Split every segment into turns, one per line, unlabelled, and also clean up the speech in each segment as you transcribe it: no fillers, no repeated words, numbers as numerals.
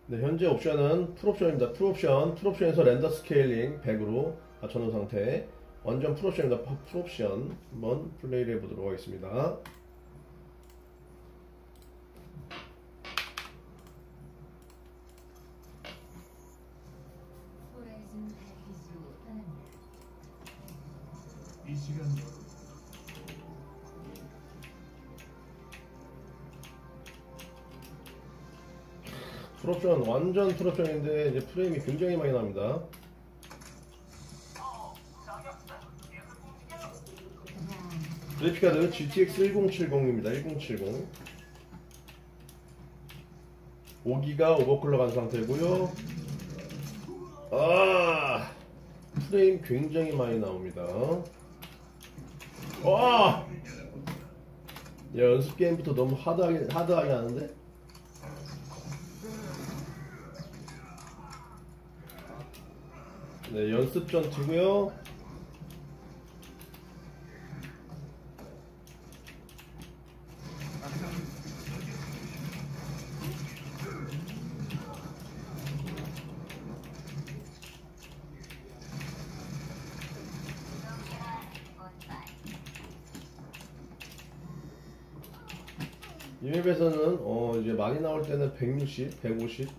네, 현재 옵션은 풀옵션입니다. 풀옵션에서 렌더 스케일링 100으로 맞춰놓은 상태. 완전 풀옵션입니다. 풀옵션 한번 플레이를 해보도록 하겠습니다.
이 시간
풀옵션 완전 풀옵션인데 이제 프레임이 굉장히 많이 납니다. 그래픽카드 GTX 1070입니다. 1070 5기가 오버클럭 한 상태고요. 프레임 굉장히 많이 나옵니다. 와! 야, 연습 게임부터 너무 하드하게 하는데? 네, 연습 전투고요. 이 맵에서는 이제 많이 나올 때는 160, 150.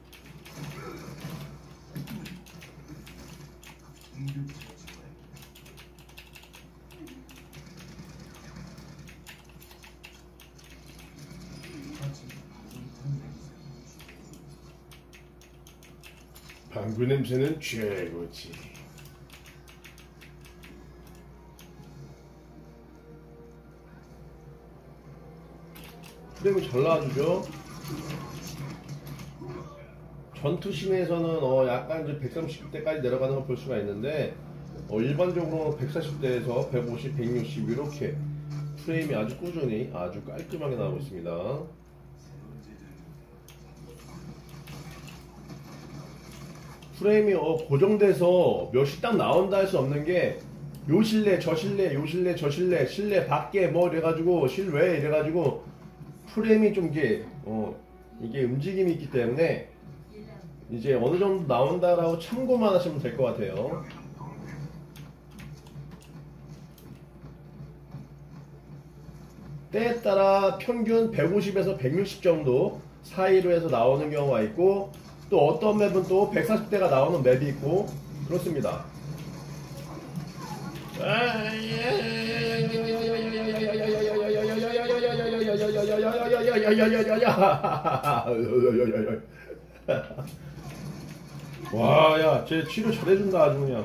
방구 냄새는 최고지. 프레임이 잘 나와주죠. 전투씬에서는 약간 이제 130대까지 내려가는 걸 볼 수가 있는데 일반적으로 140대에서 150, 160 이렇게 프레임이 아주 꾸준히 아주 깔끔하게 나오고 있습니다. 프레임이 고정돼서 몇이 딱 나온다 할 수 없는 게 요 실내 저 실내 요 실내 저 실내 실내 밖에 뭐 이래가지고 실외 이래가지고 프레임이 좀 이게 움직임이 있기 때문에 이제 어느 정도 나온다라고 참고만 하시면 될 것 같아요. 때에 따라 평균 150에서 160 정도 사이로 해서 나오는 경우가 있고 또 어떤 맵은 또 140대가 나오는 맵이 있고 그렇습니다. 와, 야, 쟤 치료 잘해준다 아주 그냥.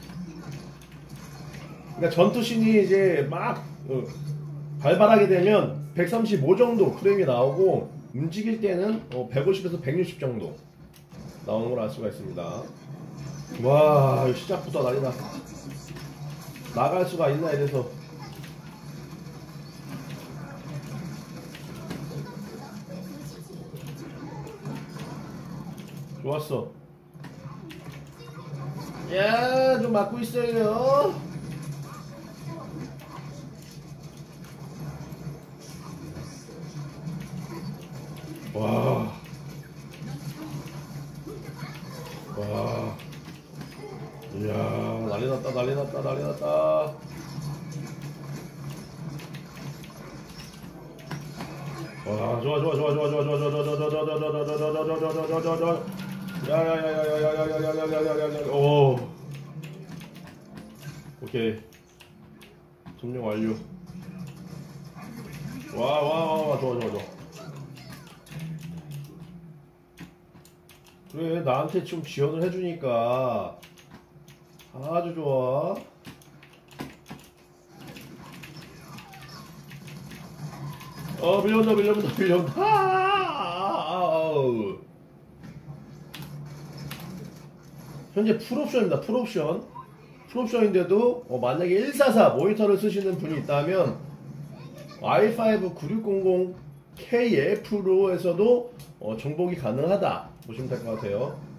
그러니까 전투씬이 이제 막 발발하게 되면 135 정도 프레임이 나오고 움직일 때는 150에서 160 정도 나오는 걸 알 수가 있습니다. 와, 시작부터 난리나. 나갈 수가 있나 이래서. 좋았어. 야, 좀 맞고 있어요. 와. 와. 이야, 난리 났다, 난리 났다, 난리 났다. 와, 좋아, 좋아, 좋아, 좋아, 좋아, 좋아, 좋아, 좋아, 좋아, 좋아, 좋아, 좋아, 좋아, 좋아, 좋아, 좋아, 좋아, 좋아. 야야야야야야야야야야야야야야야. 오. 오케이. 점령 완료. 와, 와, 와, 와, 좋아, 좋아, 좋아. 그래, 나한테 좀 지원을 해주니까 아주 좋아. 밀려온다, 밀려온다, 밀려온다. 현재 풀옵션입니다. 풀옵션인데도 만약에 144 모니터를 쓰시는 분이 있다면 i5 9600KF로 해서도 정복이 가능하다 보시면 될 것 같아요.